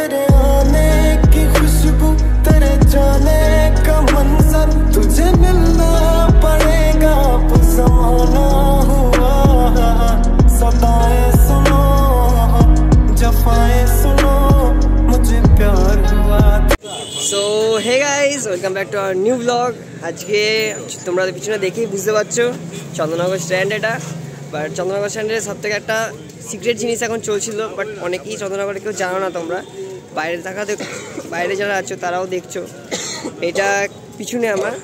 तेरे आने की खुशबू, तेरे जाने का मंजर, तुझे मिलना पड़ेगा अब ज़माना हुआ। सताएं सुनो, जफाएं सुनो, मुझे प्यार हुआ। So hey guys, welcome back to our new blog. আজকে তোমরা পিছনে দেখেই বুঝতে পারছো চন্দননগর স্ট্যান্ড এটা। বাট চন্দননগর স্ট্যান্ডের সব থেকে একটা সিক্রেট জিনিস এখন চলছিল, বাট অনেকেই চন্দননগরে কেউ জানো না তোমরা। বাইরে যারা আছো তারাও দেখছো। এটা পিছনে আমার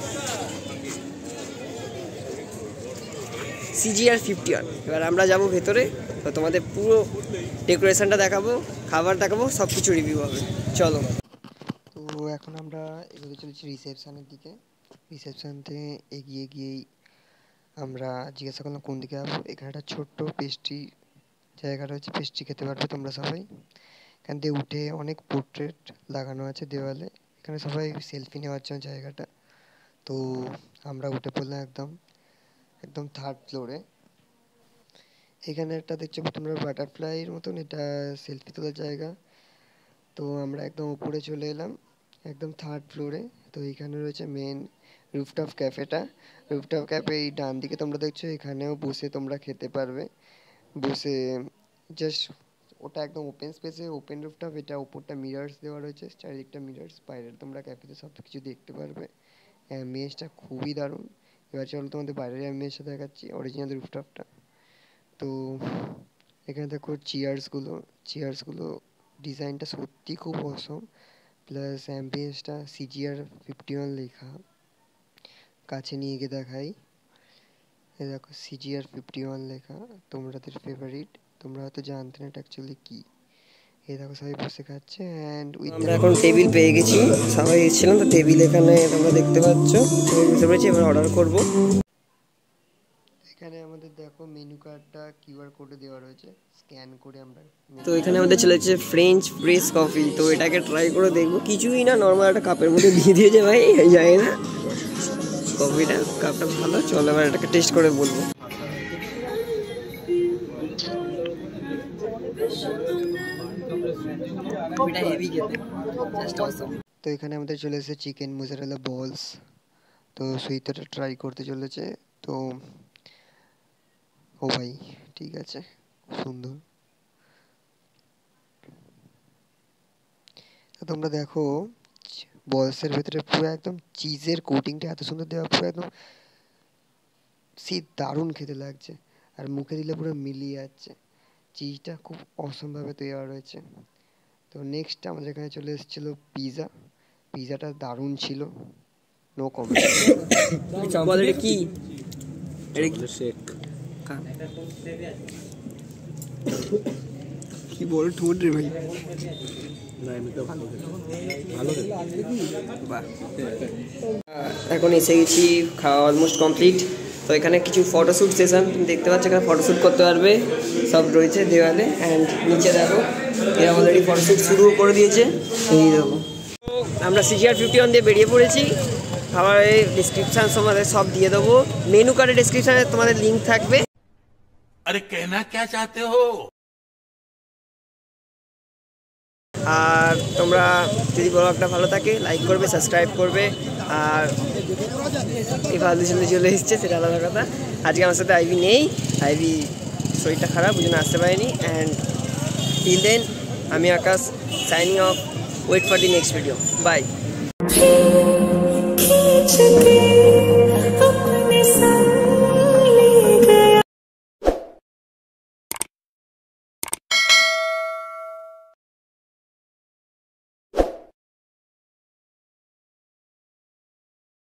CGR 51। এবার আমরা যাবো ভেতরে, তো তোমাদের পুরো ডেকোরেশনটা দেখাবো, খাবার দেখাবো, সব কিছু রিভিউ হবে। চলো। তো এখন আমরা এগিয়ে চলেছি রিসেপশানের দিকে। রিসেপশান থেকে এগিয়ে গিয়েই আমরা জিজ্ঞাসা করলাম কোন দিকে যাবো। এখানে একটা ছোট্ট পেস্ট্রি জায়গা রয়েছে, পেস্ট্রি খেতে পারবে তোমরা সবাই। এখান থেকে উঠে অনেক পোর্ট্রেট লাগানো আছে দেওয়ালে, এখানে সবাই সেলফি নেওয়ার জন্য জায়গাটা। তো আমরা উঠে পড়লাম একদম থার্ড ফ্লোরে। এখানে একটা দেখছো তোমরা বাটারফ্লাইয়ের মতন, এটা সেলফি তোলার জায়গা। তো আমরা একদম উপরে চলে এলাম, একদম থার্ড ফ্লোরে। তো এখানে রয়েছে মেন রুফটপ ক্যাফেটা। রুফটপ ক্যাফে এই ডান দিকে তোমরা দেখছো, এখানেও বসে তোমরা খেতে পারবে। বসে জাস্ট ওটা একদম ওপেন স্পেসে, ওপেন রুফটপ। এটা ওপরটা মিরার্স দেওয়া রয়েছে, চারিদিকটা মিরার্স। বাইরের তোমরা ক্যাফেতে সব কিছু দেখতে পারবে। অ্যাম্বিয়েন্সটা খুবই দারুণ। এবার চলো তোমাদের বাইরের অ্যাম্বিয়েন্সটা দেখাচ্ছি, অরিজিনাল রুফটপটা। তো এখানে দেখো চেয়ার্সগুলো ডিজাইনটা সত্যি খুব অসম। প্লাস অ্যাম্বিয়েন্সটা CGR 51 লেখা। কাছে নিয়ে গিয়ে দেখাই, এই দেখো CGR 51 লেখা, তোমাদের ফেভারিট। তোমরা হয়তো জানতে না এটা অ্যাকচুয়ালি কী। এই দেখো সবাই বসে খাচ্ছে। অ্যান্ড আমরা এখন টেবিল পেয়ে গেছি, সবাই এসেছিলাম তো টেবিল এখানে তোমরা দেখতে পাচ্ছ। বুঝতে পেরেছি, এবার অর্ডার করবো। এখানে আমাদের দেখো মেনু কার্ডটা QR কোডে দেওয়া রয়েছে, স্ক্যান করে আমরা। তো এখানে আমাদের চলেছে ফ্রেঞ্চ প্রেস কফি। তো এটাকে ট্রাই করে দেখবো। কিছুই না, নর্মাল একটা কাপের মধ্যে দিয়ে দিয়েছে ভাই, যায় না কফিটা। কাপটা ভালো, চলো এবার এটাকে টেস্ট করে বলবো। তো এখানে আমাদের চলে এসেছে চিকেন মোজারেলা বলস। তো সুইটাটা ট্রাই করতে চলেছে। তো ও ভাই, ঠিক আছে, সুন্দর। তো তোমরা দেখো বলসের ভেতরে পুরো একদম চিজের কোটিংটা এত সুন্দর দেওয়া, পুরো একদম দারুণ খেতে লাগছে। আর মুখে দিলে পুরো মিলিয়ে যাচ্ছে। চিজটা খুব অসমভাবে দেওয়া রয়েছে। তো নেক্সট আমাদের এখানে চলে এসেছিলো পিজাটা দারুণ ছিল, নো কমেন্ট। কি কি বল ঠোঁট রে ভাই। এখন এসে গেছি, খাওয়া অলমোস্ট কমপ্লিট। তো এখানে কিছু ফটোশ্যুট সেশন তুমি দেখতে পাচ্ছ, এখানে ফটোশ্যুট করতে পারবে, সব রয়েছে দেওয়ালে। অ্যান্ড নিচে দেখো এরা অলরেডি ফটোশ্যুট শুরু করে দিয়েছে, এই দেখো। তো আমরা CGR 51 দিয়ে বেরিয়ে পড়েছি। খাবারের ডিসক্রিপশান তোমাদের সব দিয়ে দেবো, মেনু কার্ডের ডিসক্রিপশানে তোমাদের লিঙ্ক থাকবে। আরে কেনা কে চাতে হো। আর তোমরা যদি ব্লগটা ভালো থাকে লাইক করবে, সাবস্ক্রাইব করবে। আর এই ফালতু চলে এসছে সেটা আলাদা কথা। আজকে আমার সাথে আইভি নেই, আইভি শরীরটা খারাপ, ওই জন্য আসতে পারিনি। অ্যান্ড টিল দেন আমি Akash, signing off. Wait for the next video, by.